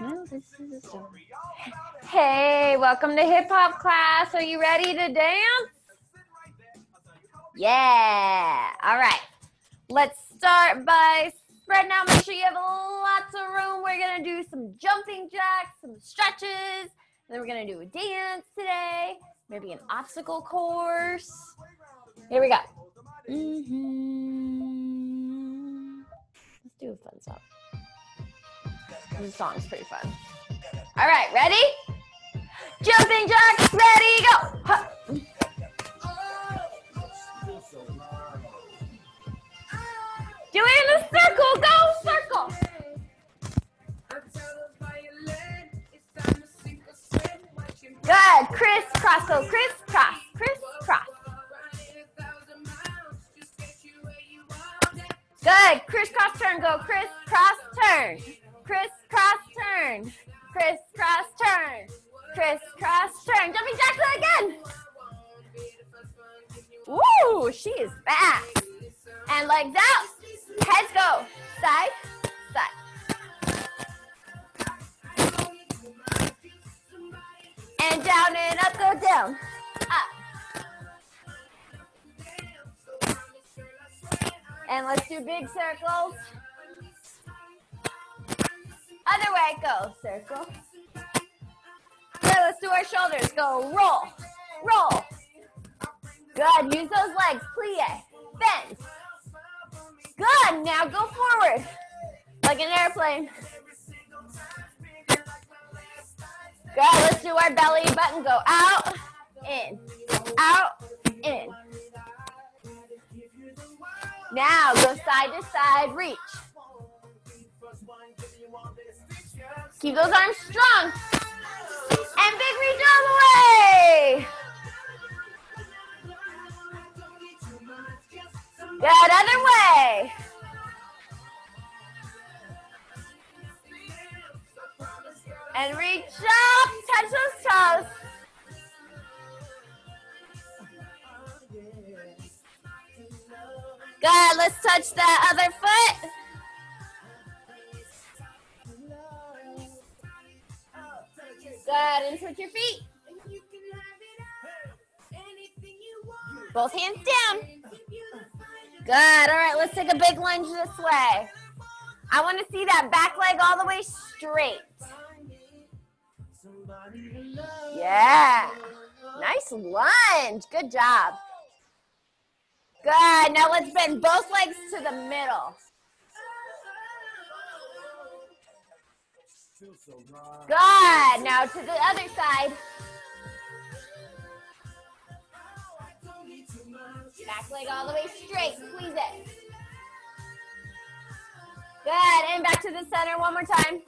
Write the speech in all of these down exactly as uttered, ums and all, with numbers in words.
No, this is a song. Hey, welcome to hip hop class. Are you ready to dance? Yeah. All right. Let's start by spreading out. Make sure you have lots of room. We're going to do some jumping jacks, some stretches. And then we're going to do a dance today. Maybe an obstacle course. Here we go. Mm-hmm. Let's do a fun song. This song's pretty fun. All right, ready? Jumping jacks, ready, go. Huh. Do it in a circle, go circle. Good, crisscross, go crisscross, crisscross. Good, crisscross turn, go crisscross turn. Crisscross turn, crisscross turn, crisscross turn. Jumping jacks again. Woo, she is fast. And legs out, heads go, side, side. And down and up, go down, up. And let's do big circles. Other way, go, circle. Good, let's do our shoulders. Go, roll, roll. Good, use those legs, plie, bend. Good, now go forward, like an airplane. Good, let's do our belly button. Go out, in, out, in. Now go side to side, reach. Keep those arms strong. And big reach all the way. Good, other way. And reach up, touch those toes. Good, let's touch that other foot. Good, and switch your feet. Both hands down. Good, all right, let's take a big lunge this way. I want to see that back leg all the way straight. Yeah, nice lunge, good job. Good, now let's bend both legs to the middle. Good, now to the other side. Back leg all the way straight, squeeze it. Good, and back to the center one more time.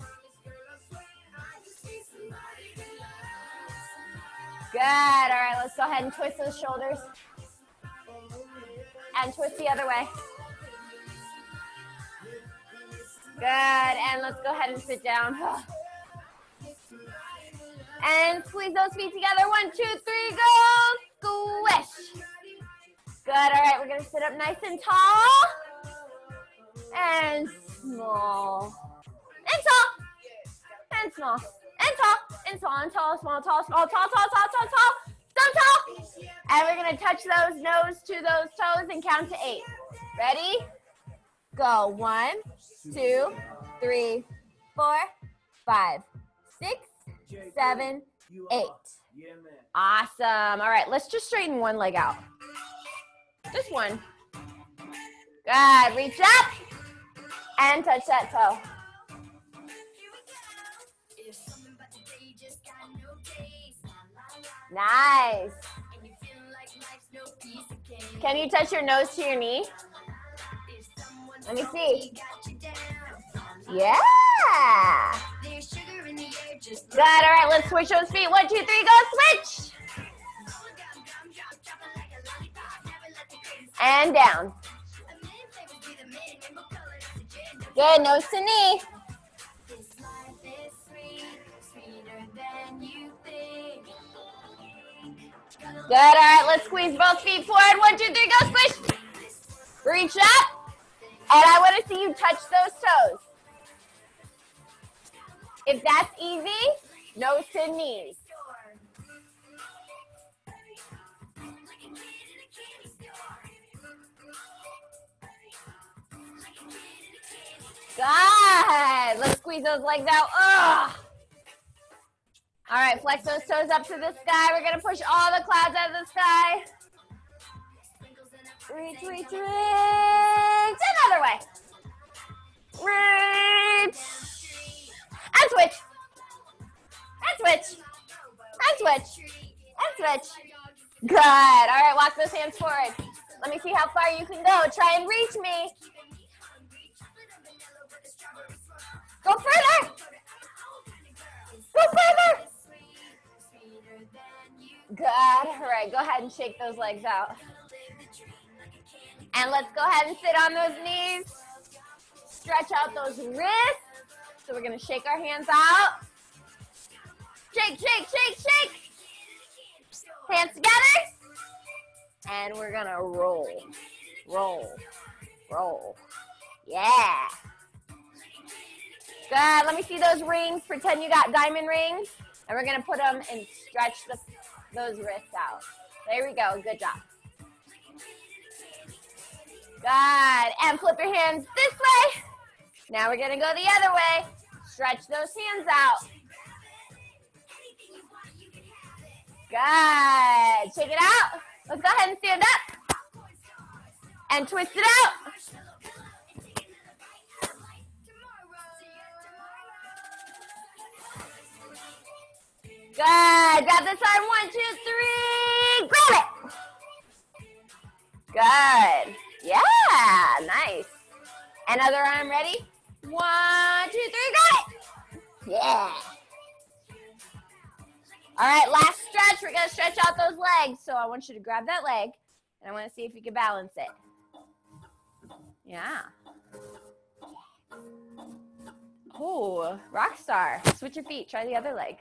Good, all right, let's go ahead and twist those shoulders. And twist the other way. Good, and let's go ahead and sit down. And squeeze those feet together. One, two, three, go. Squish. Good, all right, we're gonna sit up nice and tall. And small. And tall. And small. And tall. And small, and tall, small, tall, small, tall, tall, tall, tall, tall. So tall. And we're gonna touch those nose to those toes and count to eight. Ready? Go, one, two, three, four, five, six, seven, eight. Awesome. All right, let's just straighten one leg out. Just one. Good. Reach up and touch that toe. Nice. Can you touch your nose to your knee? Let me see. Yeah. Good. All right, let's switch those feet. One, two, three, go. Switch. And down. Good. Nose to knee. Good. All right, let's squeeze both feet forward. One, two, three, go. Squish. Reach up. And I want to see you touch those toes. If that's easy, nose to knees. Good. Let's squeeze those legs out. Ugh. All right, flex those toes up to the sky. We're going to push all the clouds out of the sky. Reach, reach, reach. Another way. Reach. And switch. And switch. And switch. And switch. Good. All right, walk those hands forward. Let me see how far you can go. Try and reach me. Go further. Go further. Good. All right, go ahead and shake those legs out. And let's go ahead and sit on those knees. Stretch out those wrists. So we're going to shake our hands out. Shake, shake, shake, shake. Hands together. And we're going to roll, roll, roll. Yeah. Good. Let me see those rings. Pretend you got diamond rings. And we're going to put them and stretch the, those wrists out. There we go. Good job. Good. And flip your hands this way. Now we're going to go the other way. Stretch those hands out. Good. Shake it out. Let's go ahead and stand up. And twist it out. Good. Grab this arm. One, two, three. Grab it. Good. Yeah. Nice. And other arm. Ready? One, two, three. Got it. Yeah. All right. Last stretch. We're going to stretch out those legs. So I want you to grab that leg. And I want to see if you can balance it. Yeah. Oh, rock star. Switch your feet. Try the other leg.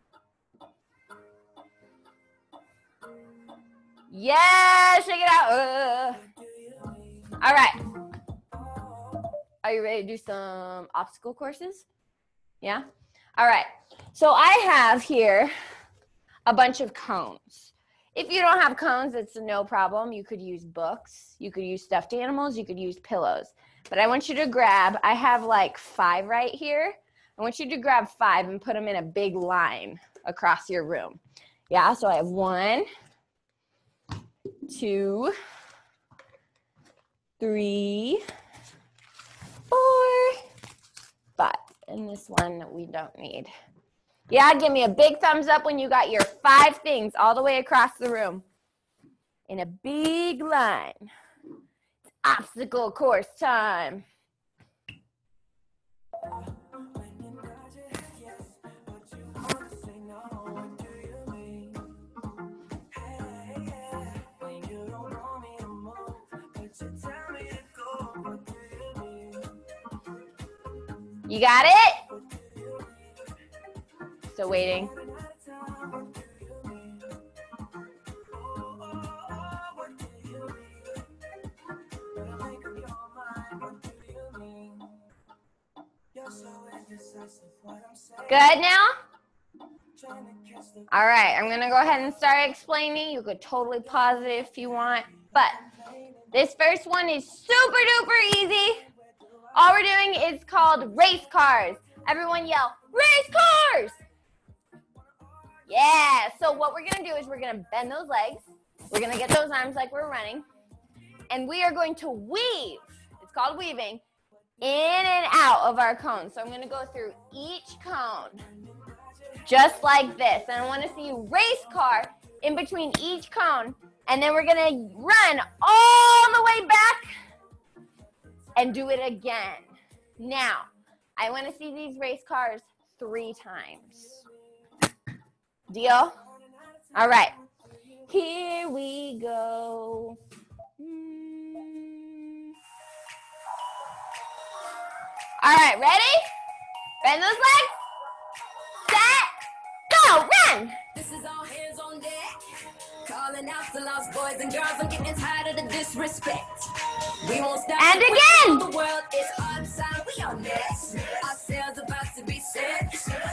Yeah, shake it out. Uh. All right. Are you ready to do some obstacle courses? Yeah? All right. So I have here a bunch of cones. If you don't have cones, it's no problem. You could use books. You could use stuffed animals. You could use pillows. But I want you to grab, I have like five right here. I want you to grab five and put them in a big line across your room. Yeah, so I have one, two, three, four, five. And this one we don't need. Yeah, give me a big thumbs up when you got your five things all the way across the room in a big line. It's obstacle course time. You got it? Still waiting. Good now? All right, I'm gonna go ahead and start explaining. You could totally pause it if you want, but this first one is super duper easy. All we're doing is called race cars. Everyone yell, race cars! Yeah, so what we're gonna do is we're gonna bend those legs. We're gonna get those arms like we're running. And we are going to weave, it's called weaving, in and out of our cone. So I'm gonna go through each cone, just like this. And I wanna see you race car in between each cone. And then we're gonna run all the way back and do it again. Now, I wanna see these race cars three times. Deal? All right. Here we go. Mm. All right, ready? Bend those legs. Set. Go, run. This is all hands on deck. Calling out to lost boys and girls. I'm getting tired of the disrespect. We won't stop. And again. The world is upside. We on next. Our sails about to be set.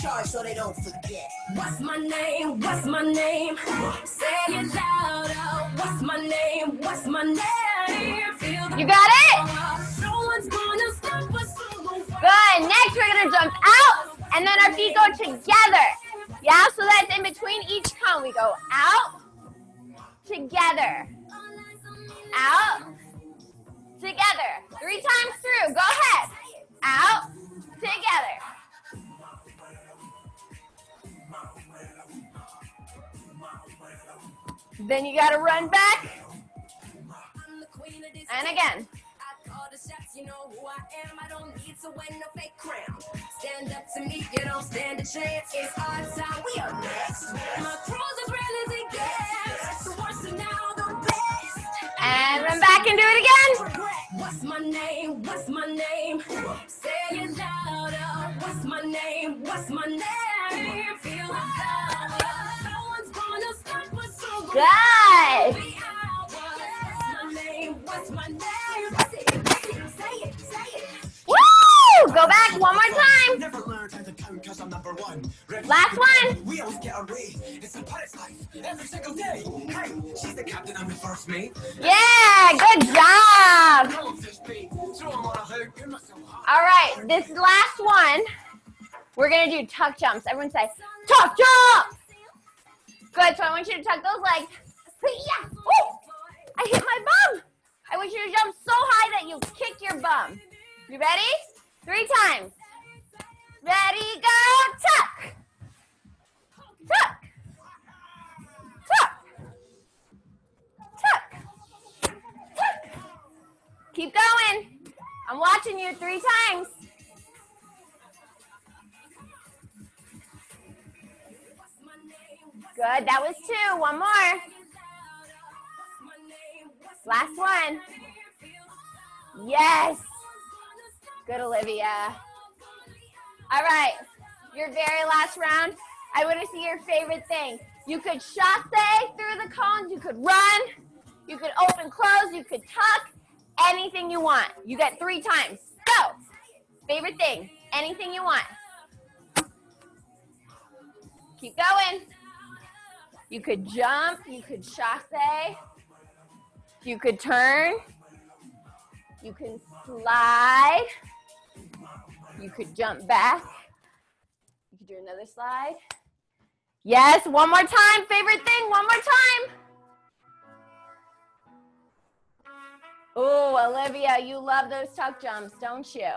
charge so they don't forget. What's my name? What's my name? Say it louder. What's my name? What's my name? Feel You got it? no one's gonna stop us. Good. Next, we're going to jump out, and then our feet go together. Yeah, so that's in between each cone. We go out, together, out, together. Three times through. Go ahead. Out, together. Then you got to run back. And again. You know who I am, I don't need to win no fake crown. Stand up to me, you don't stand a chance. It's our time, we are next. My crew's as real as it gets. The worst and now the best. And run back and do it again. What's my name? What's my name? Say it louder. What's my name? What's my name? Feel the power. No one's gonna stop us. So Good. What's my name? What's my name? Woo! Go back one more time. Never learned how to count cause I'm number one. Last one. We always get away. It's a pilot's life every single day. Hey, she's the captain, I'm the first mate. Yeah, good job. All right, this last one, we're going to do tuck jumps. Everyone say, tuck jump. Good, so I want you to tuck those legs. Yeah. Ooh, I hit my bum. I want you to jump so high that you kick your bum. You ready? Three times. Ready, go, tuck. Tuck. Tuck. Tuck. Tuck. Keep going. I'm watching you three times. Good, that was two. One more. Last one. Yes. Good, Olivia. All right, your very last round. I want to see your favorite thing. You could chasse through the cones. You could run. You could open, close. You could tuck. Anything you want. You get three times. Go. Favorite thing. Anything you want. Keep going. You could jump. You could chasse. You could turn. You can slide. You could jump back. You could do another slide. Yes, one more time. Favorite thing, one more time. Oh, Olivia, you love those tuck jumps, don't you?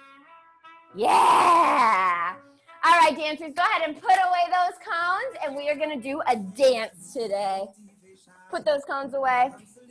Yeah. All right, dancers, go ahead and put away those cones, and we are going to do a dance today. Put those cones away.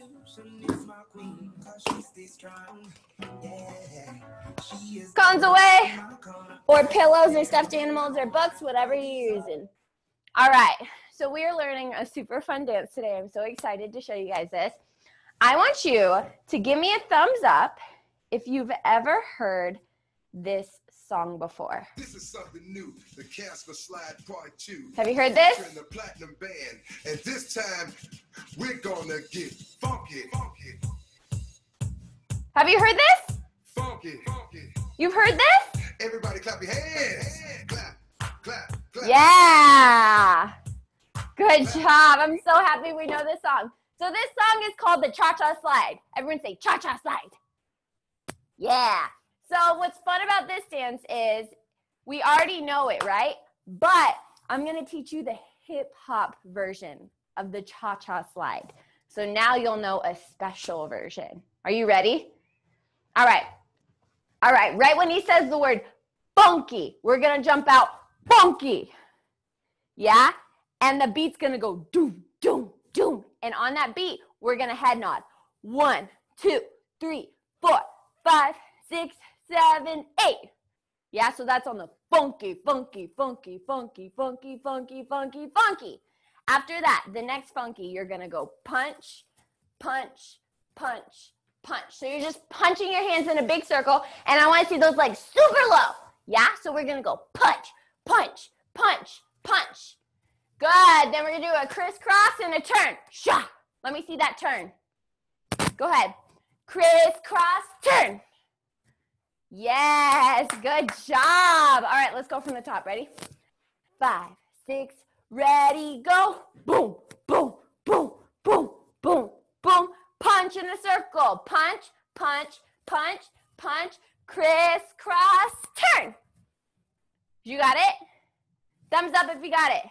Cones away, or pillows, or stuffed animals, or books, whatever you're using. All right, so we are learning a super fun dance today. I'm so excited to show you guys this. I want you to give me a thumbs up if you've ever heard this song before. This is something new, the Casper Slide Part two. Have you heard this? The Platinum Band, and this time we're gonna get funky, funky. Have you heard this? Funky, funky. You've heard this? Everybody clap your hands. Clap, clap, clap. Yeah. Good job. I'm so happy we know this song. So this song is called the Cha-Cha Slide. Everyone say Cha-Cha Slide. Yeah. So what's fun about this dance is we already know it, right? But I'm going to teach you the hip-hop version of the Cha-Cha Slide. So now you'll know a special version. Are you ready? All right. All right. Right when he says the word funky, we're going to jump out funky. Yeah? And the beat's going to go doom, doom, doom. And on that beat, we're going to head nod. One, two, three, four, five, six, seven, eight. Yeah, so that's on the funky, funky, funky, funky, funky, funky, funky, funky. After that, the next funky, you're going to go punch, punch, punch, punch. So you're just punching your hands in a big circle, and I want to see those legs super low. Yeah, so we're going to go punch, punch, punch, punch. Good. Then we're going to do a crisscross and a turn. Shah. Let me see that turn. Go ahead. Crisscross, turn. Yes, good job. All right, let's go from the top. Ready? five, six, ready, go. Boom, boom, boom, boom, boom, boom. Punch in a circle. Punch, punch, punch, punch. Crisscross, turn. You got it? Thumbs up if you got it.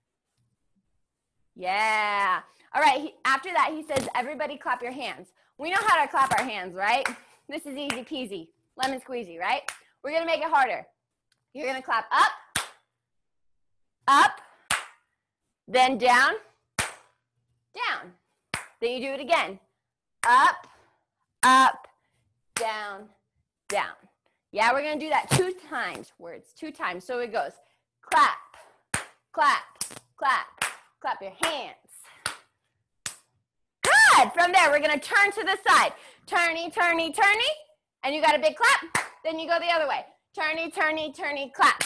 Yeah. All right, he, after that, he says, everybody clap your hands. We know how to clap our hands, right? This is easy peasy, lemon squeezy, right? We're going to make it harder. You're going to clap up, up, then down, down. Then you do it again. Up, up, down, down. Yeah, we're going to do that two times, words, two times. So it goes clap, clap, clap, clap your hands. Good. From there, we're going to turn to the side. Turny, turny, turny. And you got a big clap. Then you go the other way. Turny, turny, turny, clap.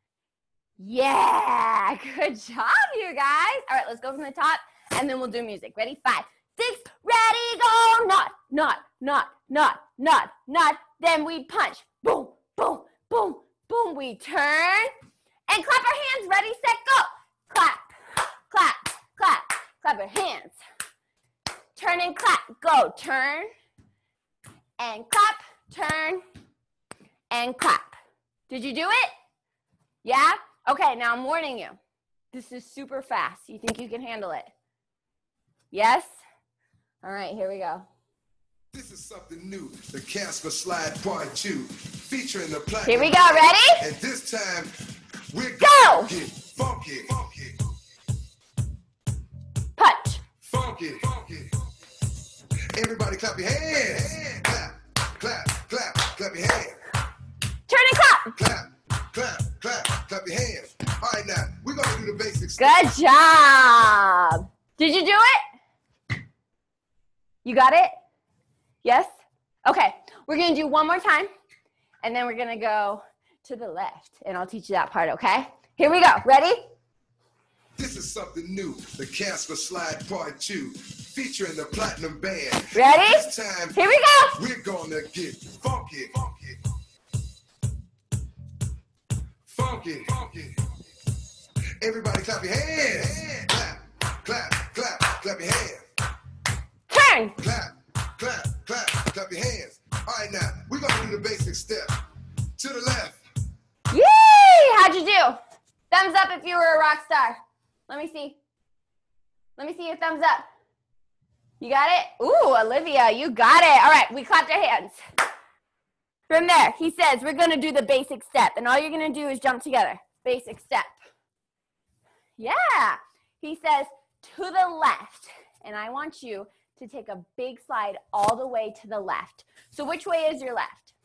Yeah. Good job, you guys. All right, let's go from the top, and then we'll do music. Ready? Five, six, ready, go. Knot, knot, knot, knot, knot, knot. Then we punch. Boom, boom, boom, boom. We turn. And clap our hands. Ready, set, go. Clap, clap, clap. Clap your hands. Turn and clap. Go. Turn and clap. Turn and clap. Did you do it? Yeah? Okay, now I'm warning you. This is super fast. You think you can handle it? Yes? All right, here we go. This is something new. The Casper Slide Part two, featuring the platinum. Here we go. Ready? And this time, we're go. Gonna get funky, funky, punch, funky, funky. Everybody clap your hands. Clap, clap, clap, clap your hands. Turn and clap. Clap, clap, clap, clap your hands. All right, now, we're going to do the basics. Good job. Did you do it? You got it? Yes? Okay, we're going to do one more time, and then we're going to go to the left, and I'll teach you that part, okay? Here we go. Ready? This is something new. The Casper Slide Part two, featuring the Platinum Band. Ready? This time, here we go. We're going to get funky, funky, funky, funky. Everybody clap your hands. Clap, clap, clap, clap your hands. Turn. Clap, clap, clap, clap your hands. All right, now, we're going to do the basic step. To the left. Yay! How'd you do? Thumbs up if you were a rock star. Let me see. Let me see your thumbs up. You got it? Ooh, Olivia, you got it. All right, we clapped our hands. From there, he says, we're going to do the basic step. And all you're going to do is jump together. Basic step. Yeah. He says, to the left. And I want you to take a big slide all the way to the left. So which way is your left?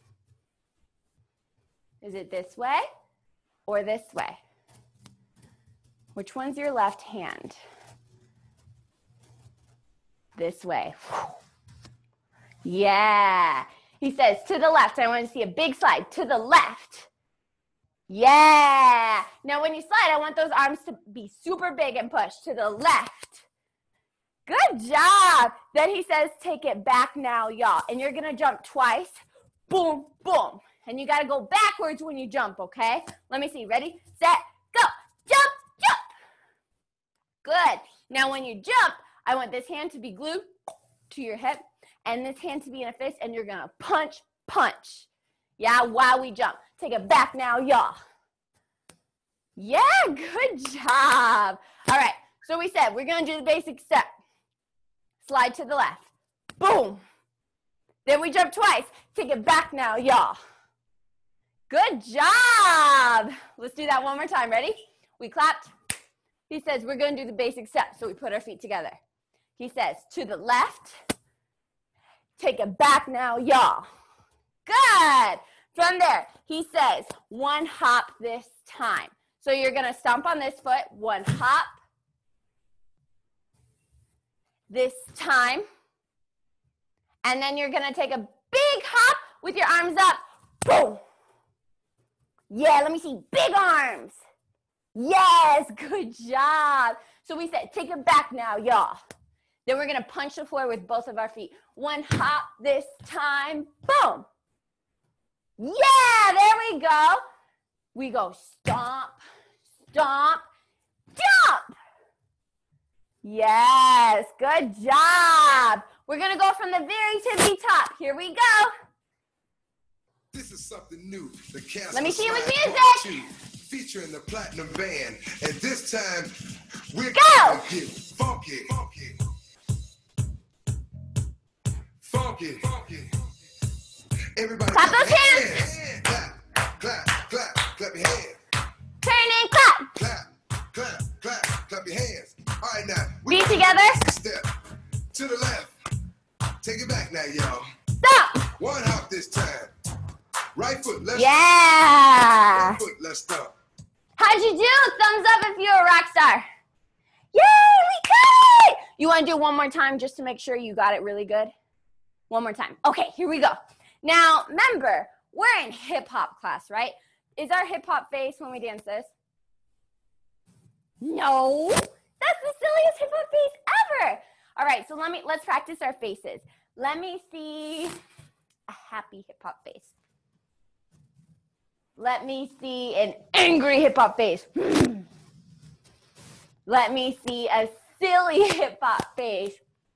Is it this way or this way? Which one's your left hand? This way. Yeah. He says, to the left. I want to see a big slide. To the left. Yeah. Now when you slide, I want those arms to be super big and push to the left. Good job. Then he says, take it back now, y'all. And you're going to jump twice. Boom, boom. And you got to go backwards when you jump, okay? Let me see. Ready, set, go. Jump, jump. Good. Now when you jump, I want this hand to be glued to your hip and this hand to be in a fist, and you're going to punch, punch. Yeah, while we jump. Take it back now, y'all. Yeah, good job. All right, so we said we're going to do the basic step. Slide to the left. Boom. Then we jump twice. Take it back now, y'all. Good job. Let's do that one more time. Ready? We clapped. He says we're going to do the basic steps, so we put our feet together. He says to the left. Take it back now, y'all. Good. From there, he says one hop this time. So you're going to stomp on this foot, one hop this time. And then you're going to take a big hop with your arms up. Boom. Yeah, let me see big arms. Yes, good job. So we said take it back now, y'all. Then we're going to punch the floor with both of our feet. One hop this time. Boom. Yeah, there we go. We go stomp, stomp, jump. Yes, good job. We're gonna go from the very tippy top. Here we go. This is something new. The Casper Let me see you with Slide music. Part two, featuring the Platinum Band. And this time, we're Go. gonna get funky, funky, funky, funky. Everybody Clap clap those your hands. hands. Clap, clap, clap, clap your hands. Turn and clap. Clap, clap, clap, clap your hands. All right, now. Feet gonna do together. the step to the left. Take it back now, y'all. Stop. One hop this time. Right foot, left Yeah. foot, foot, left stomp. How'd you do? Thumbs up if you're a rock star. Yay, we got it. You want to do it one more time just to make sure you got it really good? One more time. Okay, here we go. Now, remember, we're in hip-hop class, right? Is our hip-hop face when we dance this? No. That's the silliest hip-hop face ever. All right, so let me, let's practice our faces. Let me see a happy hip-hop face. Let me see an angry hip-hop face. Let me see a silly hip-hop face.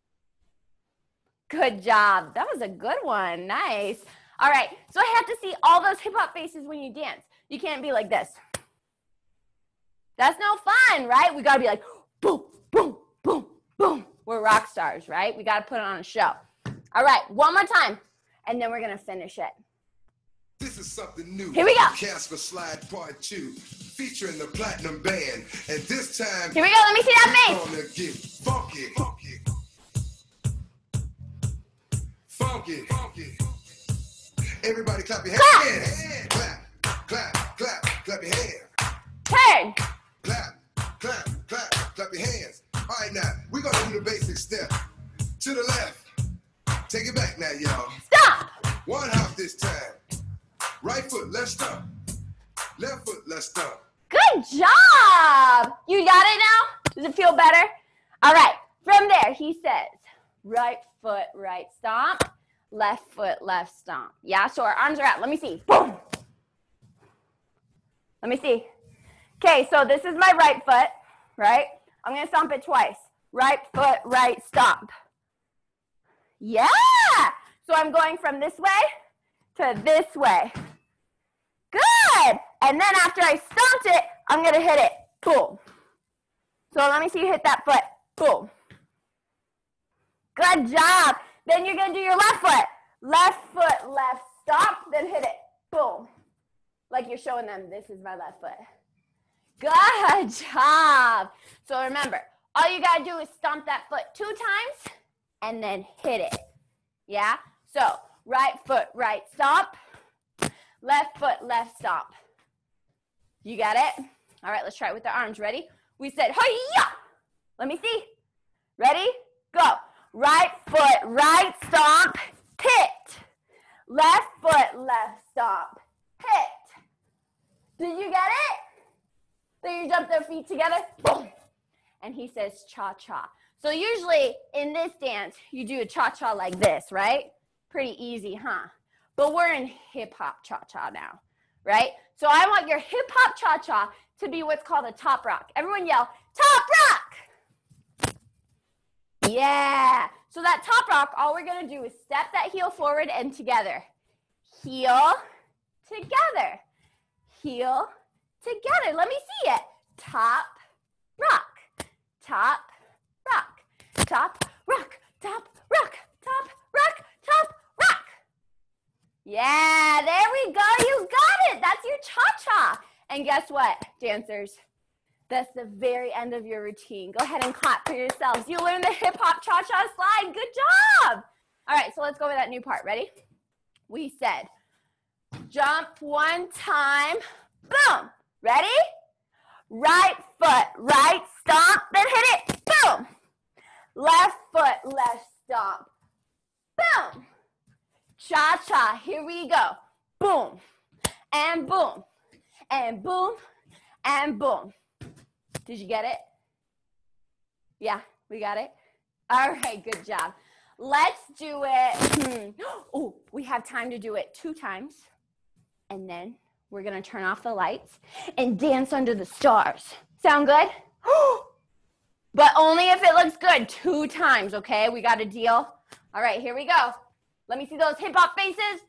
Good job. That was a good one. Nice. All right, so I have to see all those hip-hop faces when you dance. You can't be like this. That's no fun, right? We got to be like, boom, boom, boom, boom. We're rock stars, right? We got to put on a show. All right, one more time, and then we're going to finish it. This is something new. Here we go. Casper Slide Part two, featuring the Platinum Band. And this time, Here we go. Let me see that we're face. gonna get funky, funky, funky, funky. Everybody clap your Clap. hands. Clap, clap, clap, clap your hands. Turn. Clap, clap, clap, clap your hands. All right, now, we're gonna do the basic step. To the left. Take it back now, y'all. Stop. One hop this time. Right foot, left stomp. Left foot, left stomp. Good job. You got it now? Does it feel better? All right. From there, he says, right foot, right stomp. Left foot, left stomp. Yeah, so our arms are out. Let me see. Boom. Let me see. Okay, so this is my right foot, right? I'm going to stomp it twice. Right foot, right stomp. Yeah. So I'm going from this way to this way. Good. And then after I stomped it, I'm going to hit it. Boom. So let me see you hit that foot. Boom. Good job. Then you're going to do your left foot. Left foot, left stomp, then hit it. Boom. Like you're showing them, this is my left foot. Good job. So remember, all you got to do is stomp that foot two times and then hit it. Yeah? So right foot, right stomp. Left foot, left stomp. You got it? All right, let's try it with the arms. Ready? We said, hi-ya! Let me see. Ready? Go. Right foot, right stomp, hit. Left foot, left stomp, hit. Did you get it? Then you jump their feet together, boom. And he says cha-cha. So usually in this dance, you do a cha-cha like this, right? Pretty easy, huh? But we're in hip-hop cha-cha now, right? So I want your hip-hop cha-cha to be what's called a top rock. Everyone yell, top rock! Yeah. So that top rock, all we're going to do is step that heel forward and together. Heel, together. Heel, together. Let me see it. Top, rock. Top, rock. Top, rock. Top, rock. Top, rock. Top, rock. Yeah, there we go. You got it. That's your cha-cha. And guess what, dancers? That's the very end of your routine. Go ahead and clap for yourselves. You learned the hip-hop cha-cha slide. Good job. All right, so let's go with that new part. Ready? We said jump one time. Boom. Ready? Right foot, right stomp, then hit it. Boom. Left foot, left stomp. Boom. Cha-cha. Here we go. Boom. And boom. And boom. And boom. Did you get it? Yeah, we got it? All right, good job. Let's do it. Oh, we have time to do it two times, and then we're gonna turn off the lights and dance under the stars. Sound good? But only if it looks good, two times, okay? We got a deal? All right, here we go. Let me see those hip hop faces.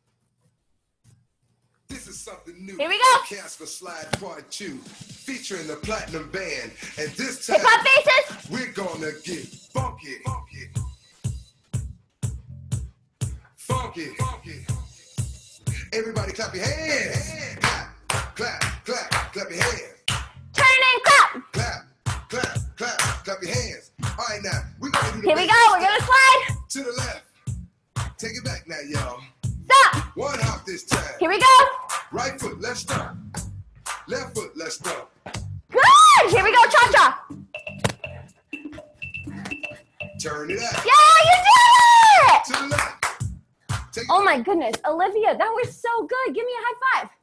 This is something new. Here we go. Casper Slide Part two, featuring the Platinum Band. And this time, hip hop faces. we're gonna get funky. Funky. Funky. Funky. Everybody clap your hands. Clap, clap, clap, clap your hands. Turn and clap. Clap, clap, clap, clap your hands. All right, now, we're gonna do the Here we basic go. We're gonna step. slide. To the left. Take it back now, y'all. Stop. One hop this time. Here we go. Right foot, let's stomp. Left foot, let's stomp. Good. Here we go. Cha-cha. Turn it out. Yeah, you did it. To the left. Take it Oh my goodness, Olivia, that was so good. Give me a high five.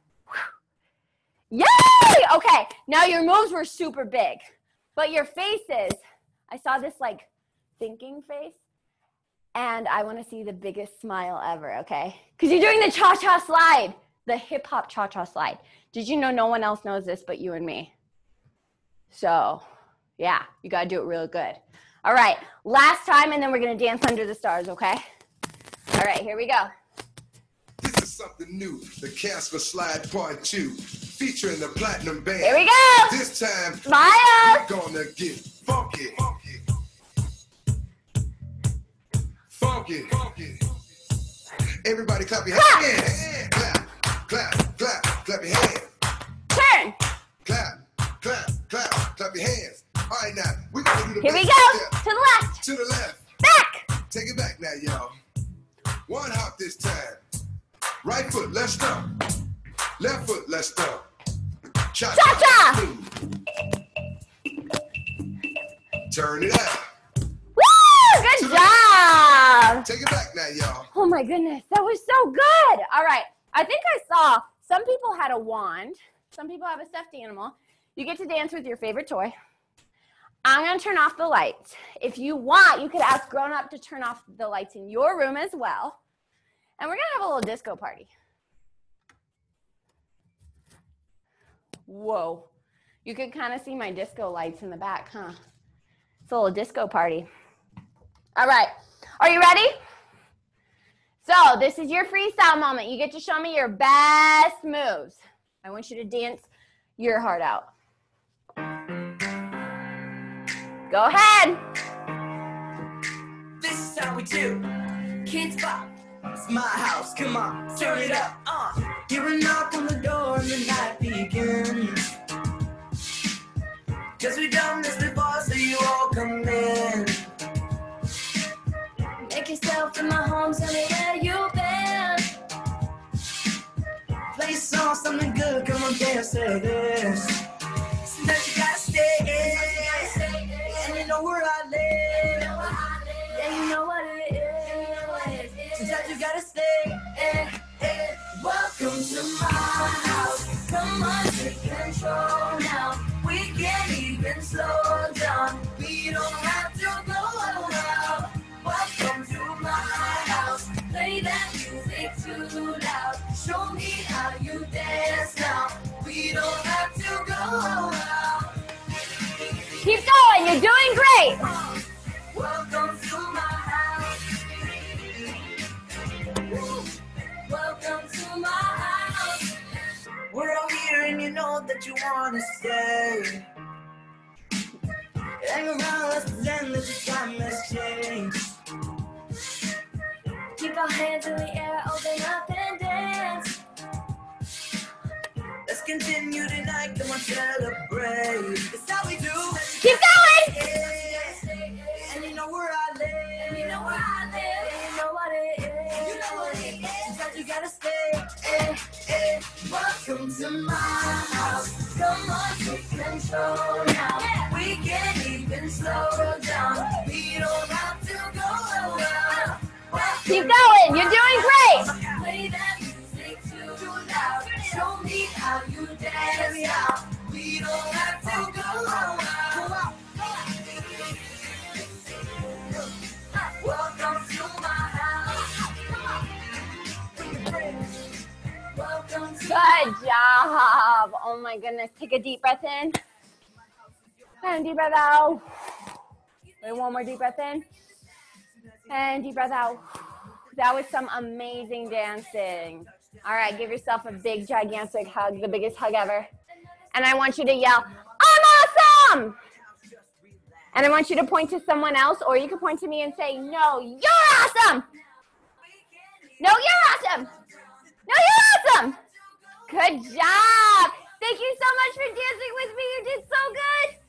Yay! Okay, now your moves were super big, but your faces, I saw this like thinking face, and I want to see the biggest smile ever, okay? Because you're doing the cha-cha slide, the hip-hop cha-cha slide. Did you know no one else knows this but you and me? So, yeah, you got to do it real good. All right, last time, and then we're going to dance under the stars, okay? All right, here we go. This is something new. The Casper Slide Part two, featuring the Platinum Band. Here we go. This time, Smile. we're gonna get funky. Funky. Funky. Funky. Everybody clap your Clap. hands. Clap, clap, clap, clap your hands. Turn. Clap, clap, clap, clap your hands. All right, now, we're gonna do the Here we basic go. step. To the left. To the left. Back. Take it back now, y'all. One hop this time. Right foot, let's stomp. Left foot, let's stomp. Cha Cha-cha. Turn it out. Woo! Good job. Take it back now, y'all. Oh my goodness, that was so good. All right, I think I saw some people had a wand. Some people have a stuffed animal. You get to dance with your favorite toy. I'm gonna turn off the lights. If you want, you could ask grown up to turn off the lights in your room as well. And we're gonna have a little disco party. Whoa. You could kind of see my disco lights in the back, huh? It's a little disco party. All right, are you ready? So this is your freestyle moment. You get to show me your best moves. I want you to dance your heart out. Go ahead. This is how we do. Kids pop. It's my house. Come on, turn it up. Uh. Hear a knock on the door and the night begins. Cause we've done this before, so you all come in. Make yourself in my home, tell me where you've been. Play a song, something good, come on, dance to this. Sometimes you gotta stay, and you know where I live. Yeah, you know what it is. Sometimes you gotta stay, and, and Welcome to my house. Come on, take control now. We can't even slow down. We don't have to go around. Welcome to my house. Play that music too loud. Show me how you dance now. We don't have to go around. Keep going, you're doing great. Welcome to my house. Welcome to my house. we're all here and you know that you wanna stay. Hang around, let's pretend that the time has changed. Keep our hands in the air, open up and dance. Let's continue tonight, come on, celebrate. That's how we do. Keep going. Yeah. And you know where I live. You know where I live. You know what it is. You know what it is. Sometimes you gotta stay. Eh, eh. Welcome to my house. Come on, take control now. We can't even slow down. We don't have to go around. Keep going, you're doing great. Play that music too loud. Show me how you dance now. We don't have to go around. Welcome to my house. Welcome to Good job. Oh my goodness. Take a deep breath in. And deep breath out. Wait, one more deep breath in. And deep breath out. That was some amazing dancing. All right, give yourself a big, gigantic hug, the biggest hug ever. And I want you to yell, I'm awesome! And I want you to point to someone else, or you can point to me and say, no, you're awesome! No, you're awesome! No, you're awesome! Good job! Thank you so much for dancing with me. You did so good.